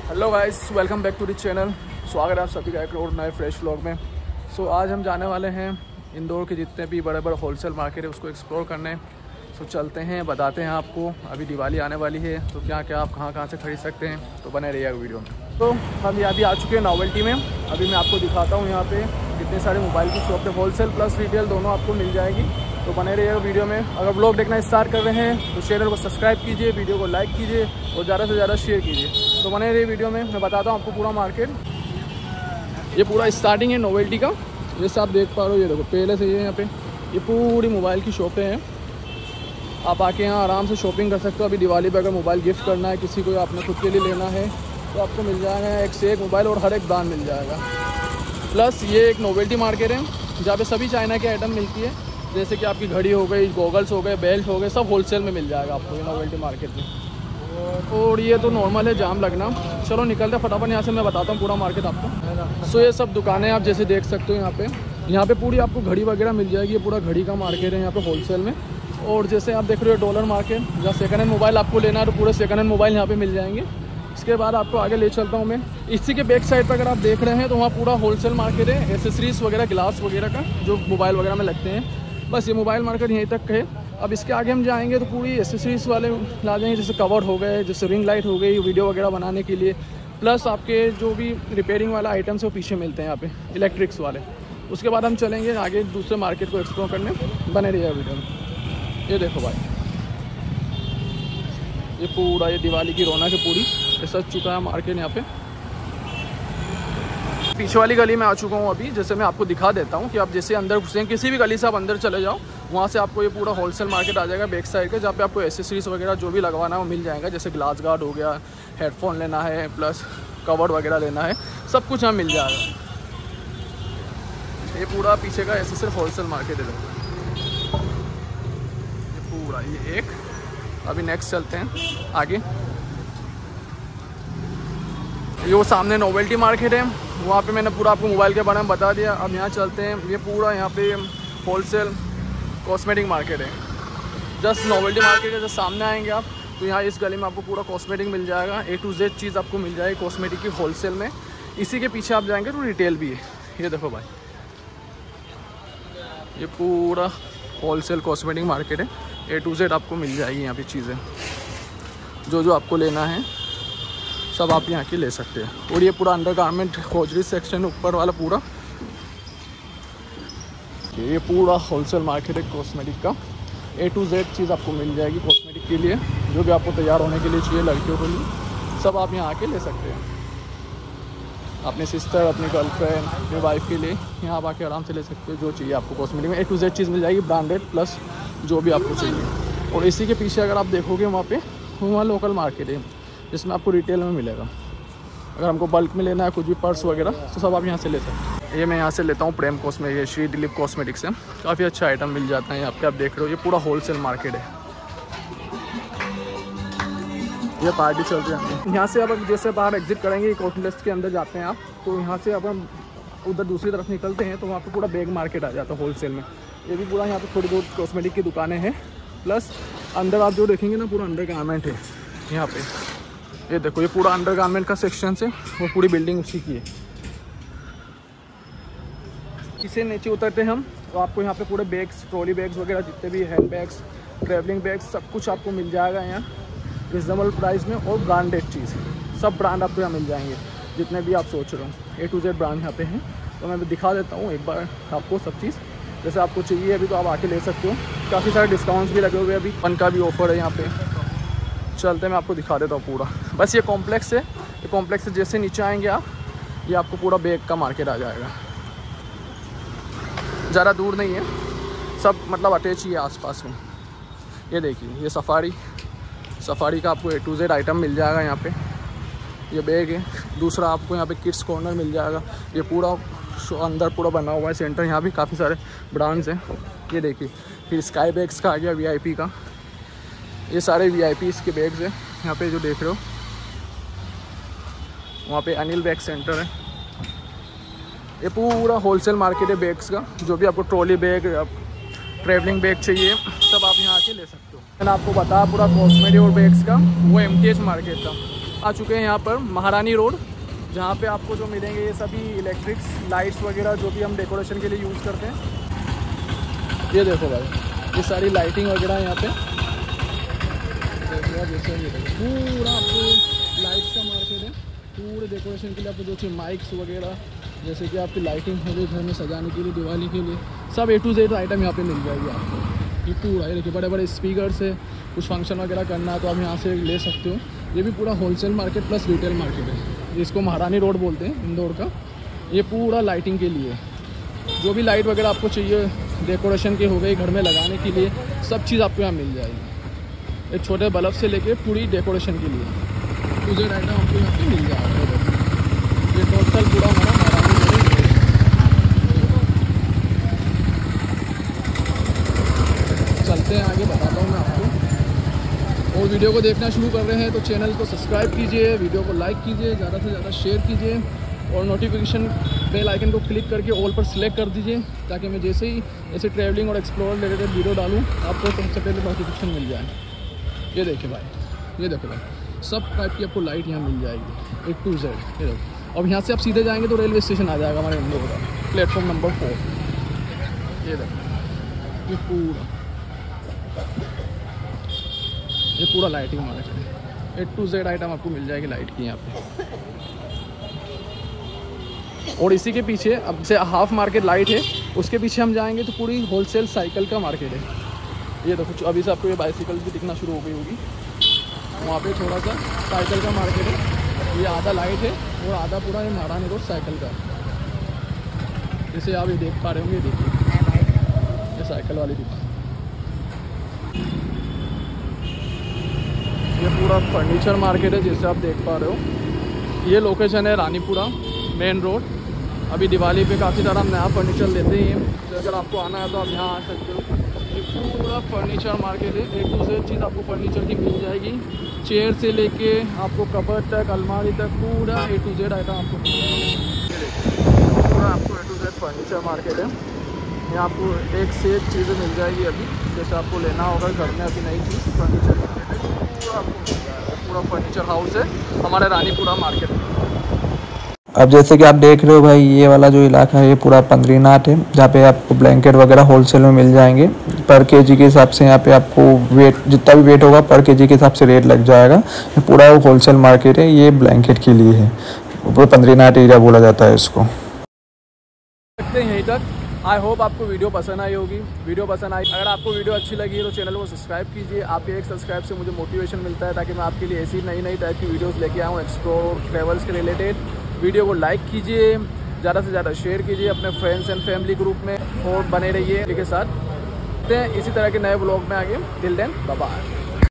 Hello guys, welcome back to the channel. स्वागत है आप सभी का एक और नए फ्रेश व्लॉग में। आज हम जाने वाले हैं इंदौर के जितने भी बड़े बड़े होलसेल मार्केट है उसको एक्सप्लोर करने। चलते हैं, बताते हैं आपको। अभी दिवाली आने वाली है तो क्या क्या आप कहाँ से खरीद सकते हैं, तो बने रहिएगा वीडियो में। तो हम यहाँ भी आ चुके हैं नोवेल्टी में। अभी मैं आपको दिखाता हूँ यहाँ पे कितने सारे मोबाइल की शॉप है, होलसेल प्लस रिटेल दोनों आपको मिल जाएगी। तो बने रहिएगा वीडियो में। अगर व्लॉग देखना स्टार्ट कर रहे हैं तो चैनल को सब्सक्राइब कीजिए, वीडियो को लाइक कीजिए और ज़्यादा से ज़्यादा शेयर कीजिए। तो बने रहिए वीडियो में। मैं बताता हूँ आपको पूरा मार्केट। ये पूरा स्टार्टिंग है नोवेल्टी का। जैसे आप देख पा रहे हो, ये देखो पहले से ये यहाँ पे ये पूरी मोबाइल की शॉपें हैं। आप आके यहाँ आराम से शॉपिंग कर सकते हो। अभी दिवाली पे अगर मोबाइल गिफ्ट करना है किसी को, आपने खुद के लिए लेना है तो आपको मिल जाएगा एक से एक मोबाइल और हर एक ब्रांड मिल जाएगा। प्लस ये एक नोवेल्टी मार्केट है जहाँ पे सभी चाइना की आइटम मिलती है, जैसे कि आपकी घड़ी हो गई, गॉगल्स हो गए, बेल्ट हो गए, सब होलसेल में मिल जाएगा आपको ये नोवेल्टी मार्केट में। और ये तो नॉर्मल है जाम लगना। चलो निकलते फटाफट यहाँ से, मैं बताता हूँ पूरा मार्केट आपको। ये सब दुकानें आप जैसे देख सकते हो यहाँ पे पूरी आपको घड़ी वगैरह मिल जाएगी। ये पूरा घड़ी का मार्केट है यहाँ पे होलसेल में। और जैसे आप देख रहे हो डॉलर मार्केट, जहाँ सेकंड हैंड मोबाइल आपको लेना है तो पूरे सेकंड हैंड मोबाइल यहाँ पे मिल जाएंगे। इसके बाद आपको आगे ले चलता हूँ मैं। इसी के बैक साइड पर अगर आप देख रहे हैं तो वहाँ पूरा होलसेल मार्केट है, एसेसरीज वगैरह, ग्लास वगैरह का जो मोबाइल वगैरह में लगते हैं। बस ये मोबाइल मार्केट यहीं तक है। अब इसके आगे हम जाएंगे तो पूरी एसेसरीज वाले ला जाएंगे, जैसे कवर हो गए, जैसे रिंग लाइट हो गई वीडियो वगैरह बनाने के लिए। प्लस आपके जो भी रिपेयरिंग वाला आइटम्स है वो पीछे मिलते हैं यहाँ पे, इलेक्ट्रिक्स वाले। उसके बाद हम चलेंगे आगे दूसरे मार्केट को एक्सप्लोर करने। बने रहिए वीडियो में। ये देखो भाई, ये पूरा ये दिवाली की रौनक है पूरी। ये सज चुका है मार्केट यहाँ पे। पीछे वाली गली में आ चुका हूँ अभी। जैसे मैं आपको दिखा देता हूँ कि आप जैसे अंदर घुसें, किसी भी गली से आप अंदर चले जाओ, वहाँ से आपको ये पूरा होलसेल मार्केट आ जाएगा बैक साइड का, जहाँ पे आपको एसेसरीज वगैरह जो भी लगवाना है वो मिल जाएगा। जैसे ग्लास गार्ड हो गया, हेडफोन लेना है, प्लस कवर वगैरह लेना है, सब कुछ यहाँ मिल जाएगा। ये पूरा पीछे का ऐसे सिर्फ होलसेल मार्केट है ये पूरा। ये एक अभी नेक्स्ट चलते हैं आगे। ये वो सामने नोवेल्टी मार्केट है, वहाँ पे मैंने पूरा आपको मोबाइल के बारे में बता दिया। अब यहाँ चलते हैं। ये पूरा यहाँ पे होलसेल कॉस्मेटिक मार्केट है। जस्ट नोवेल्टी मार्केट है, जस्ट सामने आएंगे आप तो यहाँ इस गली में आपको पूरा कॉस्मेटिक मिल जाएगा। A to Z चीज़ आपको मिल जाएगी कॉस्मेटिक की होलसेल में। इसी के पीछे आप जाएंगे तो रिटेल भी है। ये देखो भाई, ये पूरा होलसेल कॉस्मेटिक मार्केट है। A to Z आपको मिल जाएगी यहाँ पे चीज़ें, जो आपको लेना है सब आप यहाँ के ले सकते हैं। और ये पूरा अंडर गारमेंट हौजरी सेक्शन ऊपर वाला पूरा, ये पूरा होलसेल मार्केट है कॉस्मेटिक का। A to Z चीज़ आपको मिल जाएगी कॉस्मेटिक के लिए, जो भी आपको तैयार होने के लिए चाहिए लड़कियों के लिए, सब आप यहाँ आके ले सकते हैं। अपने सिस्टर, अपनी गर्लफ्रेंड, अपनी वाइफ के लिए यहाँ आप आके आराम से ले सकते हो जो चाहिए आपको कॉस्मेटिक में। A to Z चीज़ मिल जाएगी, ब्रांडेड प्लस जो भी आपको चाहिए। और इसी के पीछे अगर आप देखोगे वहाँ लोकल मार्केट है जिसमें आपको रिटेल में मिलेगा। अगर हमको बल्क में लेना है कुछ भी पर्स वगैरह तो सब आप यहाँ से ले सकते हैं। ये मैं यहाँ से लेता हूँ प्रेम कॉस्मेटिक, श्री दिलीप कॉस्मेटिक से काफ़ी अच्छा आइटम मिल जाता है यहाँ पे। आप देख रहे हो ये पूरा होलसेल मार्केट है। ये पार्टी चल रही है यहाँ से। अब जैसे बाहर एग्जिट करेंगे कॉम्प्लेक्स के अंदर जाते हैं आप, तो यहाँ से अब हम उधर दूसरी तरफ निकलते हैं तो वहाँ पे पूरा बैग मार्केट आ जाता है होलसेल में। ये भी पूरा यहाँ पे थोड़ी बहुत कॉस्मेटिक की दुकानें हैं। प्लस अंदर आप जो देखेंगे ना पूरा अंडर गारमेंट है यहाँ पे। ये देखो ये पूरा अंडर गारमेंट का सेक्शन है, वो पूरी बिल्डिंग उसी की है। इसे नीचे उतरते हैं हम तो आपको यहाँ पे पूरे बैग्स, ट्रॉली बैग्स वगैरह जितने भी हैंड बैग्स, ट्रैवलिंग बैग्स, सब कुछ आपको मिल जाएगा यहाँ रिजनेबल प्राइस में। और ब्रांडेड चीज़, सब ब्रांड आपको यहाँ मिल जाएंगे जितने भी आप सोच रहे हो। A to Z ब्रांड यहाँ पे हैं। तो मैं दिखा देता हूँ एक बार आपको सब चीज़, जैसे आपको चाहिए अभी तो आप आके ले सकते हो। काफ़ी सारे डिस्काउंट्स भी लगे हुए हैं, अभी वन का भी ऑफर है यहाँ पे। चलते मैं आपको दिखा देता हूँ पूरा। बस ये कॉम्प्लेक्स है, ये कॉम्प्लेक्स से जैसे नीचे आएंगे आप, ये आपको पूरा बैग का मार्केट आ जाएगा। ज़्यादा दूर नहीं है, सब मतलब अटैच ही है आसपास में। ये देखिए ये सफारी का आपको A to Z आइटम मिल जाएगा यहाँ पे। ये बैग है। दूसरा आपको यहाँ पे किड्स कॉर्नर मिल जाएगा। ये पूरा अंदर पूरा बना हुआ है सेंटर, यहाँ भी काफ़ी सारे ब्रांड्स हैं। ये देखिए फिर स्काई बैग्स का आ गया, VIP का। ये सारे VIPs के बैग्स हैं यहाँ पे जो देख रहे हो। वहाँ पे अनिल बैग सेंटर है। ये पूरा होलसेल मार्केट है बैग्स का। जो भी आपको ट्रॉली बैग, ट्रैवलिंग बैग चाहिए सब आप यहाँ आके ले सकते हो। मैंने आपको बताया पूरा कॉस्मेटिक और बैग्स का, वो MTH मार्केट का। आ चुके हैं यहाँ पर महारानी रोड, जहाँ पे आपको जो मिलेंगे ये सभी इलेक्ट्रिक्स लाइट्स वगैरह जो भी हम डेकोरेशन के लिए यूज़ करते हैं। ये देखो भाई, ये सारी लाइटिंग वगैरह यहाँ पे देखो, जैसे ये देखो पूरा आपको लाइट्स का मार्केट है। पूरे डेकोरेशन के लिए आपको जो चाहिए माइक्स वगैरह, जैसे कि आपकी लाइटिंग हो गई घर में सजाने के लिए, दिवाली के लिए, सब A to Z आइटम यहाँ पे मिल जाएगी आपको। ये पूरा ये देखिए बड़े बड़े स्पीकर से कुछ फंक्शन वगैरह करना है तो आप यहाँ से ले सकते हो। ये भी पूरा wholesale market plus retail market है, इसको महारानी रोड बोलते हैं इंदौर का। ये पूरा लाइटिंग के लिए, जो भी लाइट वगैरह आपको चाहिए डेकोरेशन के हो गई, घर में लगाने के लिए, सब चीज़ आपको यहाँ मिल जाएगी। एक छोटे बल्ब से लेके पूरी डेकोरेशन के लिए A to Z आइटम आपको यहाँ पे मिल जाएगा। ये टोटल पूरा हमारा महारानी रोड है। चलते हैं आगे, बताता हूँ मैं आपको। और वीडियो को देखना शुरू कर रहे हैं तो चैनल को सब्सक्राइब कीजिए, वीडियो को लाइक कीजिए, ज़्यादा से ज़्यादा शेयर कीजिए और नोटिफिकेशन बेल आइकन को क्लिक करके ऑल पर सिलेक्ट कर दीजिए, ताकि मैं जैसे ही ऐसे ट्रैवलिंग और एक्सप्लोर रिलेटेड वीडियो डालूँ आपको सबसे पहले नोटिफिकेशन मिल जाए। ये देखिए भाई, ये देखो भाई, सब टाइप की आपको लाइट यहाँ मिल जाएगी A to Z। ये देखो, अब यहाँ से आप सीधे जाएंगे तो रेलवे स्टेशन आ जाएगा हमारे इंदौर का, प्लेटफॉर्म नंबर 4। ये देखो, ये पूरा लाइटिंग मार्केट है। A to Z आइटम आपको मिल जाएगी लाइट की यहाँ पे। और इसी के पीछे अब से हाफ मार्केट लाइट है, उसके पीछे हम जाएंगे तो पूरी होलसेल साइकिल का मार्केट है। ये देखो, अभी से आपको ये बाइसिकल भी दिखना शुरू हो गई होगी। वहाँ पे थोड़ा सा साइकिल का मार्केट है, ये आधा लाइट है और आधा पूरा ये महारानी रोड साइकिल का। जैसे आप ये देख पा रहे होंगे, देखिए ये साइकिल वाली दुकान। ये पूरा फर्नीचर मार्केट है जैसे आप देख पा रहे हो। ये लोकेशन है रानीपुरा मेन रोड। अभी दिवाली पे काफ़ी सारा हम नया फर्नीचर लेते हैं, तो अगर आपको आना है तो आप यहाँ आ सकते हो। ये पूरा फर्नीचर मार्केट है, A to Z चीज़ आपको फर्नीचर की मिल जाएगी। चेयर से लेके आपको कबर्ड तक, अलमारी तक, पूरा A to Z आइटम आपको मिल जाएगा। पूरा आपको A to Z furniture market है। यहाँ आपको एक से एक चीज़ें मिल जाएगी। अभी जैसे आपको लेना होगा घर में अभी नई चीज़ फर्नीचर पूरा आपको मिल जाएगा। पूरा फर्नीचर हाउस है हमारे रानीपुरा मार्केट में। अब जैसे कि आप देख रहे हो भाई, ये वाला जो इलाका है ये पूरा पंद्रीनाथ है, जहाँ पे आपको ब्लैंकेट वगैरह होलसेल में मिल जाएंगे। पर केजी के हिसाब से यहाँ पे आपको वेट, जितना भी वेट होगा पर केजी के हिसाब से रेट लग जाएगा। ये पूरा होलसेल मार्केट है, ये ब्लैंकेट के लिए है। पूरा पंद्रीनाथ एरिया बोला जाता है इसको। देखते हैं यहीं तक। आई होप आपको वीडियो पसंद आई होगी। वीडियो पसंद आई, अगर आपको वीडियो अच्छी लगी तो चैनल को सब्सक्राइब कीजिए। आपके एक सब्सक्राइब से मुझे मोटिवेशन मिलता है, ताकि मैं आपके लिए ऐसी नई नई टाइप की वीडियोस लेके आऊँ एक्सप्लोर ट्रैवल्स के रिलेटेड। वीडियो को लाइक कीजिए, ज़्यादा से ज़्यादा शेयर कीजिए अपने फ्रेंड्स एंड फैमिली ग्रुप में, और बने रहिए के साथ। इसी तरह के नए ब्लॉग में आगे। Till then bye bye.